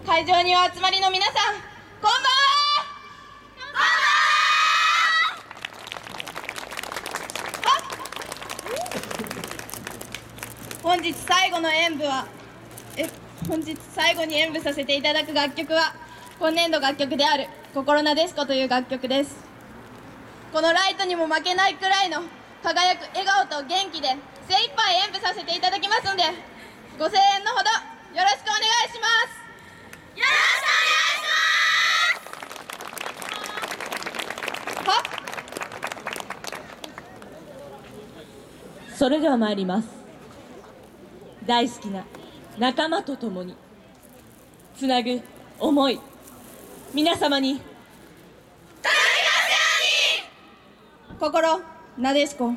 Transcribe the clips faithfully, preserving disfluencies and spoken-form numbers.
会場にお集まりの皆さん、こんばんは。本日最後の演舞はえ本日最後に演舞させていただく楽曲は今年度楽曲である「心なでしこ」という楽曲です。このライトにも負けないくらいの輝く笑顔と元気で精一杯演舞させていただきますので、ご声援のほどよろしくお願いします。よろしくお願いします。はそれでは参ります。大好きな仲間と共につなぐ思い、皆様に心なでしこ。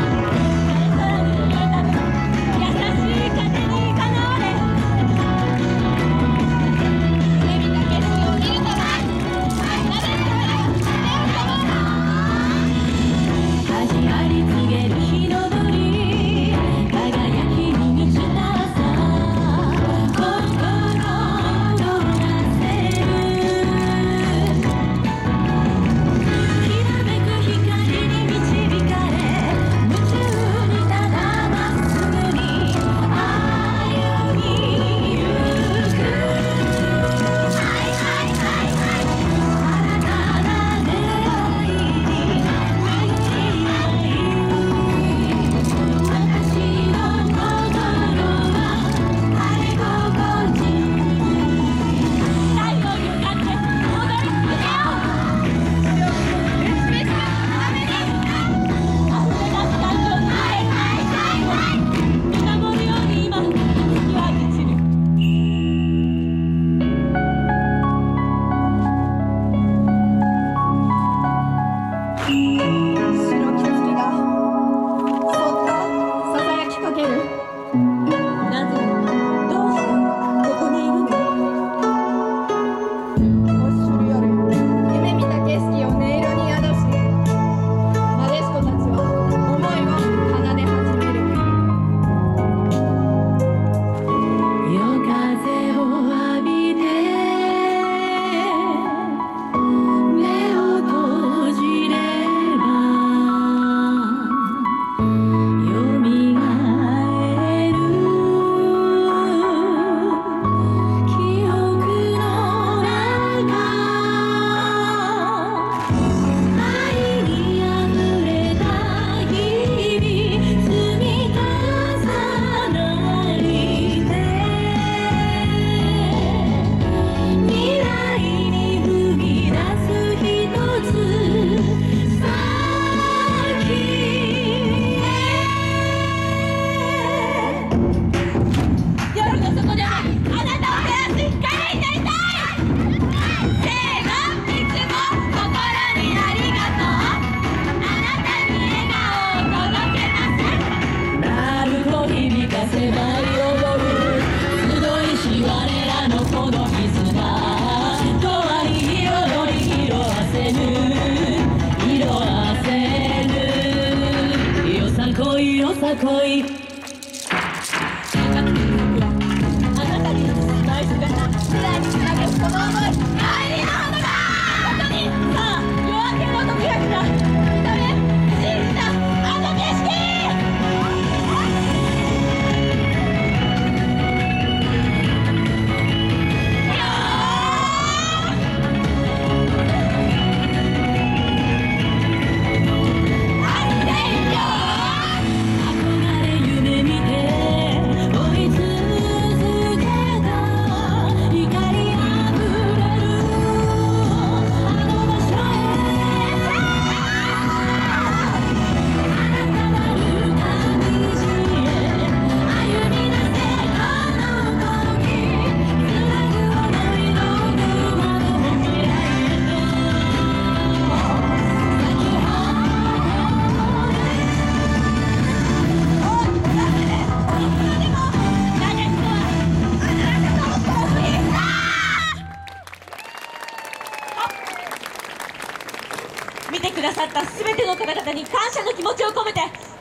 優しい風にかなわれださった全ての方々に感謝の気持ちを込めて